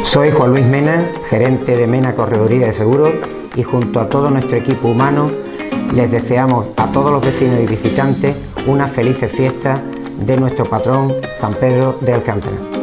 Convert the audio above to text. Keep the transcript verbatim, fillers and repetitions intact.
Soy Juan Luis Mena, gerente de Mena Correduría de Seguros, y junto a todo nuestro equipo humano les deseamos a todos los vecinos y visitantes unas felices fiestas de nuestro patrón San Pedro de Alcántara.